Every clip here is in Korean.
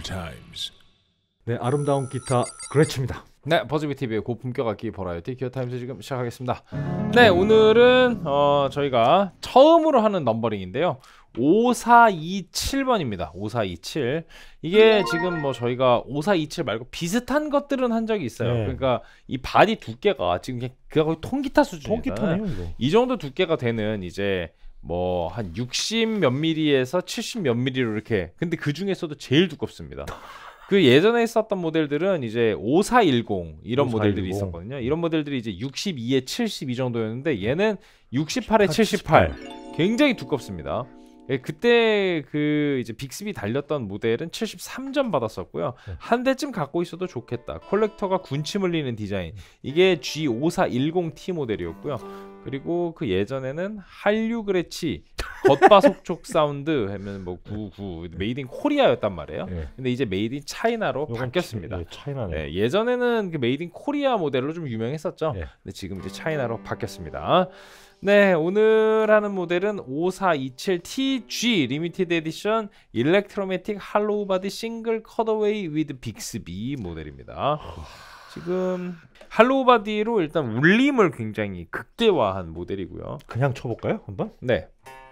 Times. 네, 아름다운 기타 그레츠입니다. 네, 버즈비 TV의 고품격 악기 버라이어티 기어 타임즈 지금 시작하겠습니다. 네, 오늘은 저희가 처음으로 하는 넘버링인데요. 5427번입니다. 5427. 이게 지금 뭐 저희가 5427 말고 비슷한 것들은 한 적이 있어요. 네. 그러니까 이 바디 두께가 지금 그냥 거의 통기타 수준이에요. 통기타네요, 이거. 이 정도 두께가 되는 이제 뭐 한 60 몇 밀리에서 70 몇 밀리로 이렇게. 근데 그 중에서도 제일 두껍습니다. 그 예전에 있었던 모델들은 이제 5410 이런 5410. 모델들이 있었거든요. 이런 모델들이 이제 62에 70 이 정도였는데 얘는 68에 78. 굉장히 두껍습니다. 예, 그때 그 이제 빅스비 달렸던 모델은 73점 받았었고요. 네. 한 대쯤 갖고 있어도 좋겠다. 콜렉터가 군침 흘리는 디자인. 이게 G5410T 모델이었고요. 그리고 그 예전에는 한류 그레치 겉바속촉 사운드 하면 뭐 99 메이드 인 코리아였단 말이에요. 네. 근데 이제 메이드 인 차이나로 요건 바뀌었습니다. 네, 차이나네. 네, 예전에는 그 메이드 인 코리아 모델로 좀 유명했었죠. 네. 근데 지금 이제 차이나로 바뀌었습니다. 네, 오늘 하는 모델은 5427TG 리미티드 에디션 일렉트로매틱 할로우 바디 싱글 컷어웨이 위드 빅스비 모델입니다. 지금 할로우 바디로 일단 울림을 굉장히 극대화한 모델이고요. 그냥 쳐볼까요, 한번? 네.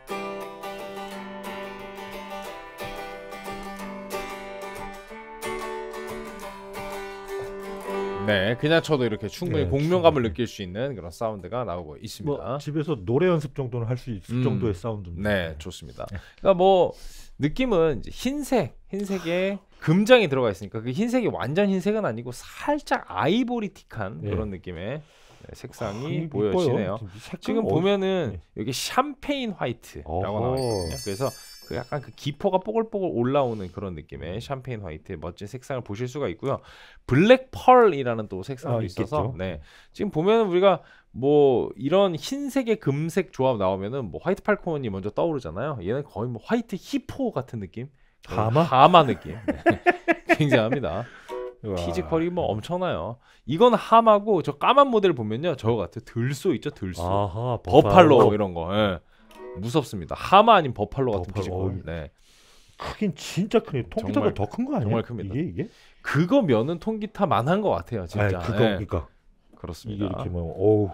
네, 그냥 쳐도 이렇게 충분히 네, 공명감을 충분히. 느낄 수 있는 그런 사운드가 나오고 있습니다. 뭐 집에서 노래 연습 정도는 할 수 있을 정도의 사운드입니다. 네, 좋습니다. 그러니까 뭐 느낌은 이제 흰색에 금장이 들어가 있으니까 그 흰색이 완전 흰색은 아니고 살짝 아이보리틱한 네. 그런 느낌의 색상이 이뻐요. 보여지네요. 색깔 지금 보면은 네. 여기 샴페인 화이트라고 어허. 나와 있거든요. 그래서 그 약간 그 기포가 뽀글뽀글 올라오는 그런 느낌의 샴페인 화이트의 멋진 색상을 보실 수가 있고요. 블랙 펄이라는 또 색상도 있어서 있겠죠. 네. 지금 보면 우리가 뭐 이런 흰색의 금색 조합 나오면은 뭐 화이트 팔콘이 먼저 떠오르잖아요. 얘는 거의 뭐 화이트 히포 같은 느낌? 하마 느낌. 네. 굉장합니다. 피지컬이 뭐 엄청나요. 이건 하마고 저 까만 모델 보면요. 저거 같아요. 들소 있죠, 들소. 아하, 버팔로 이런 거. 예. 무섭습니다. 하마 아닌 버팔로 같은 버팔로. 피지컬. 네. 크긴 진짜 크네. 통기타가 정말- 더 큰 거 아니에요? 정말 큽니다. 이게? 그거면은 통기타만 한 것 같아요, 진짜. 그거 예. 그러니까 그렇습니다. 이게 이렇게 뭐 어우.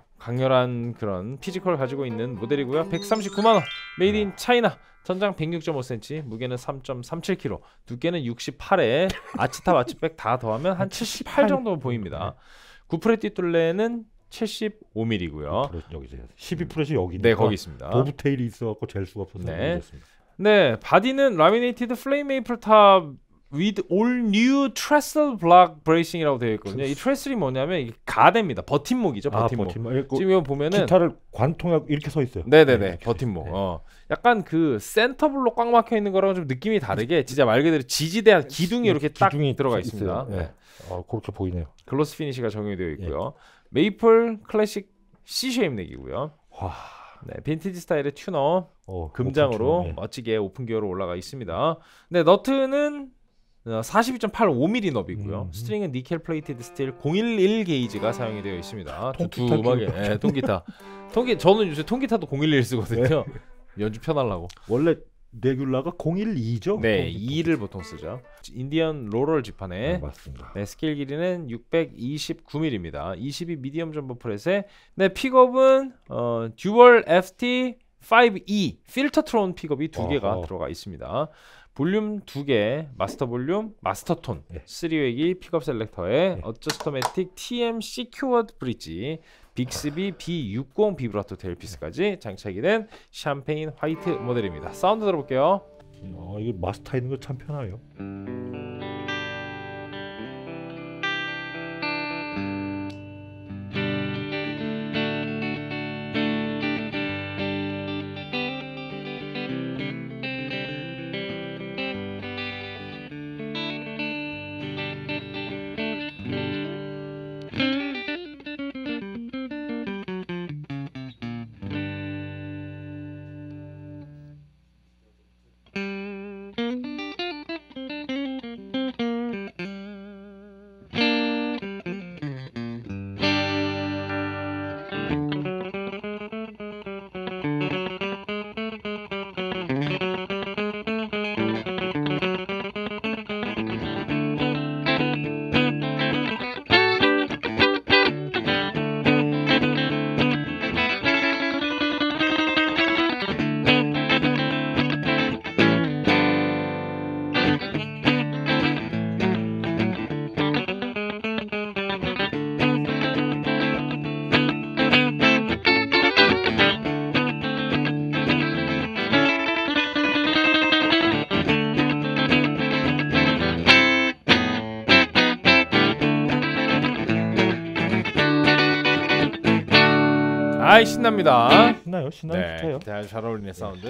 강렬한 그런 피지컬을 가지고 있는 모델이고요. 139만 원. 메이드 인 차이나. 전장 106.5cm, 무게는 3.37kg, 두께는 68에 아치탑 아치백 다 더하면 한 78 정도 보입니다. 9프렛 뒷둘레는 75mm고요. 여기 12프렛이 여기니까. 네, 거기 있습니다. 보브 테일이 있어갖고 잴 수가 없어서 네. 모르겠습니다. 네, 바디는 라미네이티드 플레임 메이플 탑 with all new trestle block bracing이라고 되어 있거든요. 이 트레슬이 뭐냐면 이게 가대입니다. 버팀목이죠, 버팀목. 버팀목. 지금 이거 보면은 기타를 관통하고 이렇게 서 있어요. 네네네, 이렇게. 버팀목. 네. 약간 그 센터블로 꽉 막혀 있는 거랑 좀 느낌이 다르게 진짜 말 그대로 지지대한 기둥이 이렇게 딱 기둥이 들어가 있어요. 있습니다. 네. 네. 그렇게 보이네요. 글로스 피니시가 적용이 되어 있고요. 메이플 클래식 C 쉐입 넥이고요. 와. 네, 빈티지 스타일의 튜너 금장으로 오픈 튜너, 네. 멋지게 오픈 기어로 올라가 있습니다. 네, 너트는 42.85mm 너비고요. 스트링은 니켈 플레이티드 스틸 011 게이지가 사용이 되어 있습니다. 통기타 두툼하게. 네, 통기타. 저는 요새 통기타도 011 쓰거든요. 네. 연주 편하려고. 원래 네귤라가 012죠? 네, 2를 보통 쓰죠. 인디언 로럴 지판에 맞습니다. 네, 스케일 길이는 629mm입니다. 22 미디엄 점버 프렛에 네, 픽업은 듀얼 FT 5E 필터트론 픽업이 두 개가 어허. 들어가 있습니다. 볼륨 2개, 마스터 볼륨, 마스터 톤, 네. 3웨기 픽업 셀렉터에 네. 어저스터매틱 TM 시큐어드 브릿지, 빅스비 B60 비브라토 테일피스까지 장착이 된 샴페인 화이트 모델입니다. 사운드 들어볼게요. 이게 마스터 있는 거 참 편해요. 아이 신납니다. 신나요? 신나는 네, 기타예요. 기타 잘 어울리는 사운드.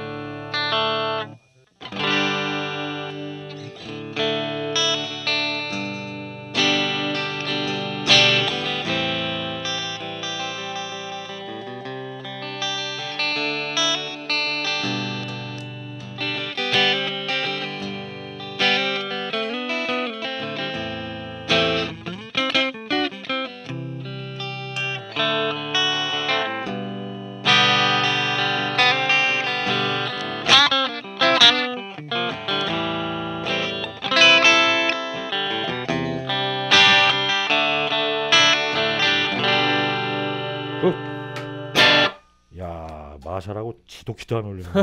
야, 마샬하고 지독히도 안 어울리네요.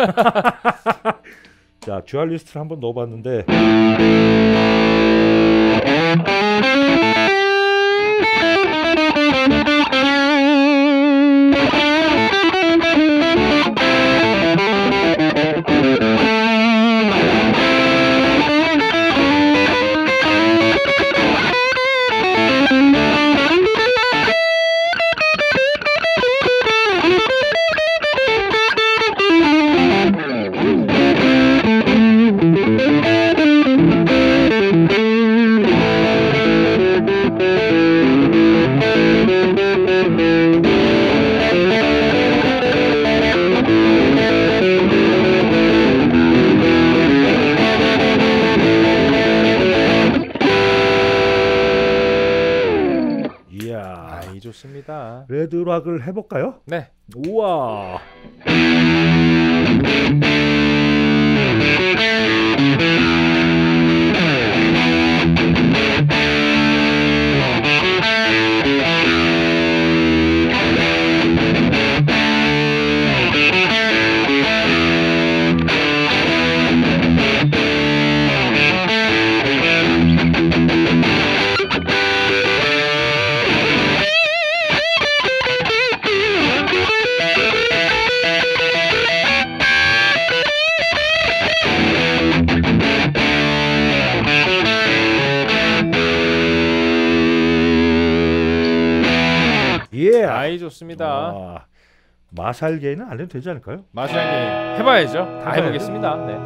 자, 듀얼리스트를 한번 넣어봤는데 아이 좋습니다. 레드락을 해볼까요? 네. 우와. 예. 아이 좋습니다. 아, 마샬계는 안 해도 되지 않을까요? 마샬 게임 해봐야죠. 다 해봐야죠. 해보겠습니다. 네.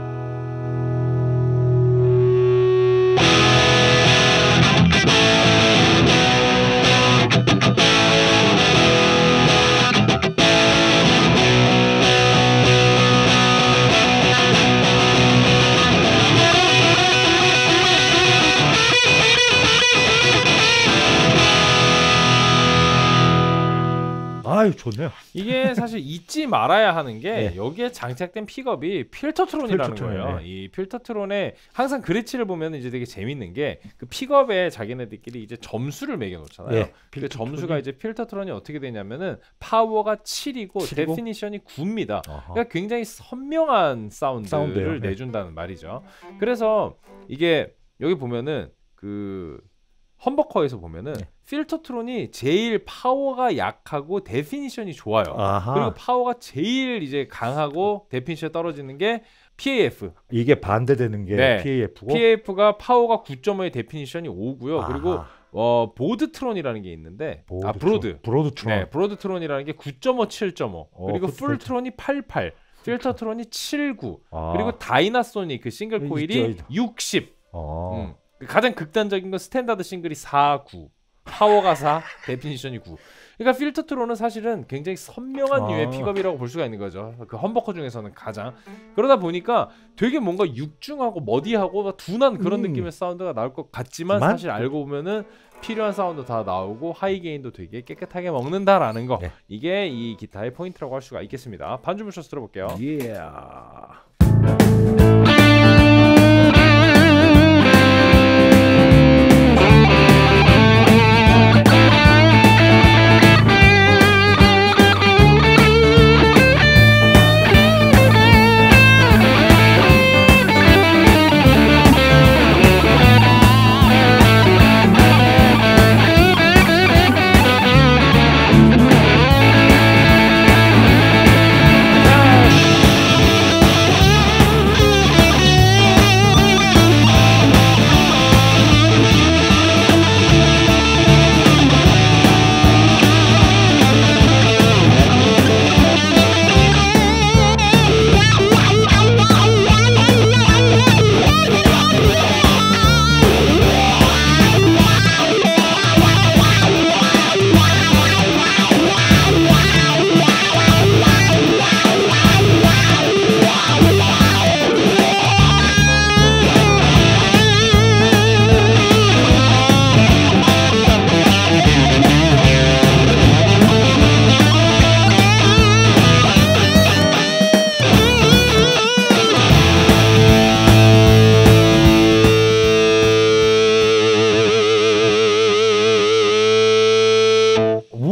아유, 좋네요. 이게 사실 잊지 말아야 하는 게 네. 여기에 장착된 픽업이 필터트론이라는 필터트론, 거예요. 네. 이 필터트론에 항상 그래치를 보면 이제 되게 재밌는 게 그 픽업에 자기네들끼리 이제 점수를 매겨 놓잖아요. 네, 그 필터트론이- 점수가 이제 필터트론이 어떻게 되냐면은 파워가 7이고 7이고? 데피니션이 9입니다. 어허. 그러니까 굉장히 선명한 사운드를 사운드예요. 네. 내준다는 말이죠. 그래서 이게 여기 보면은 그 험버커에서 보면은 네. 필터트론이 제일 파워가 약하고 데피니션이 좋아요. 아하. 그리고 파워가 제일 이제 강하고 데피니션이 떨어지는 게 PAF. 이게 반대되는 게 네. PAF고. PAF가 파워가 9.5의 데피니션이 5고요. 아하. 그리고 보드트론이라는 게 있는데 브로드. 브로드트론. 네, 브로드트론이라는 게 9.5, 7.5. 그리고 그것도 풀트론이 88. 필터트론이 79. 아. 그리고 다이나소닉 그 싱글 있죠, 코일이 있죠. 60. 어. 가장 극단적인 건 스탠다드 싱글이 4, 9. 파워가 4, 데피니션이 9. 그러니까 필터트론은 사실은 굉장히 선명한 류의 픽업이라고 볼 수가 있는 거죠. 그 험버커 중에서는 가장. 그러다 보니까 되게 뭔가 육중하고 머디하고 둔한 그런 느낌의 사운드가 나올 것 같지만 사실 알고 보면은 필요한 사운드 다 나오고 하이 게인도 되게 깨끗하게 먹는다라는 거. 네. 이게 이 기타의 포인트라고 할 수가 있겠습니다. 반주 무셔서 들어볼게요. 예.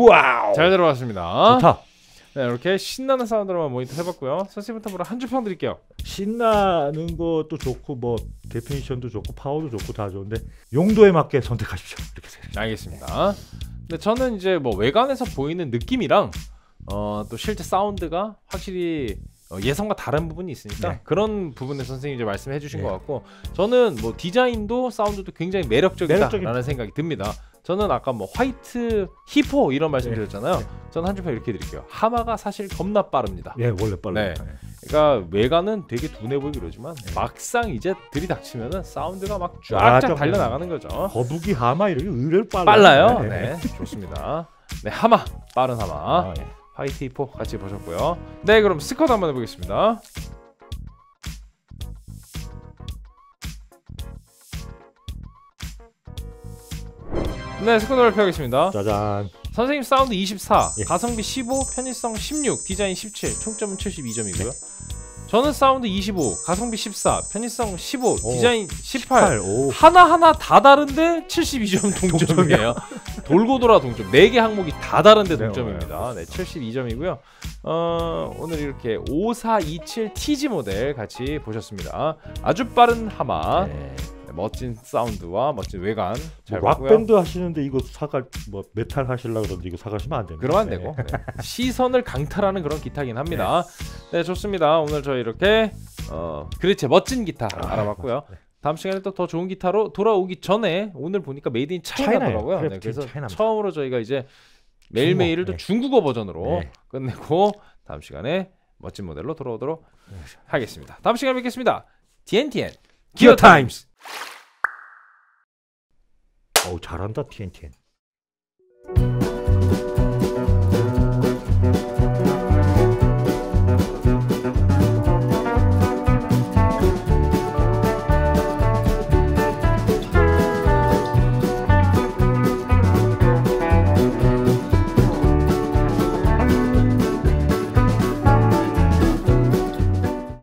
와우. 잘 들어봤습니다. 좋다. 네, 이렇게 신나는 사운드로만 모니터 해봤고요. 선생님부터 바로 한 줄 평 드릴게요. 신나는 것도 좋고 뭐 데피니션도 좋고 파워도 좋고 다 좋은데 용도에 맞게 선택하십시오. 이렇게 생각합니다. 알겠습니다. 근데 저는 이제 뭐 외관에서 보이는 느낌이랑 또 실제 사운드가 확실히 예상과 다른 부분이 있으니까 네. 그런 부분에 선생님이 이제 말씀해 주신 네. 것 같고, 저는 뭐 디자인도 사운드도 굉장히 매력적이다라는 매력적입니다. 생각이 듭니다. 저는 아까 뭐 화이트 히포 이런 말씀 네. 드렸잖아요. 네. 저는 한 줄 평 이렇게 드릴게요. 하마가 사실 겁나 빠릅니다. 예, 원래 빨라요. 네. 그러니까 외관은 되게 둔해 보이고 그러지만 막상 이제 들이닥치면은 사운드가 막 쫙쫙 쫙 달려나가는 거죠. 거북이 하마 이렇게 의외로 빨라요. 네. 네, 좋습니다. 네, 하마, 빠른 하마. 아, 예. 화이트 히포 같이 보셨고요. 네, 그럼 스쿼트 한번 해보겠습니다. 네, 스쿼트 발표하겠습니다. 짜잔. 선생님 사운드 24, 예. 가성비 15, 편의성 16, 디자인 17, 총점은 72점이고요. 저는 사운드 25, 가성비 14, 편의성 15, 디자인 18. 오. 하나하나 다 다른데 72점 동점이에요. 돌고 돌아 동점. 4개 항목이 다 다른데 네, 동점입니다. 네, 72점이고요. 오늘 이렇게 5427 TG 모델 같이 보셨습니다. 아주 빠른 하마, 네. 멋진 사운드와 멋진 외관 잘 뭐 봤고요. 락밴드 하시는데 이거 사갈 뭐 메탈 하시려고 그러는데 이거 사가시면 안 됩니다. 그러면 안 되고 네. 시선을 강탈하는 그런 기타긴 합니다. 네, 좋습니다. 오늘 저희 이렇게 그렇지 멋진 기타 알아봤고요. 네. 다음 시간에 또 더 좋은 기타로 돌아오기 전에 오늘 보니까 메이드 인 차이나더라고요. 네, 그래서 처음으로 저희가 이제 매일매일을 또 네. 중국어 버전으로 네. 끝내고 다음 시간에 멋진 모델로 돌아오도록 하겠습니다. 다음 시간에 뵙겠습니다. TNTN 기어 타임스. 오, 잘한다 TNTN.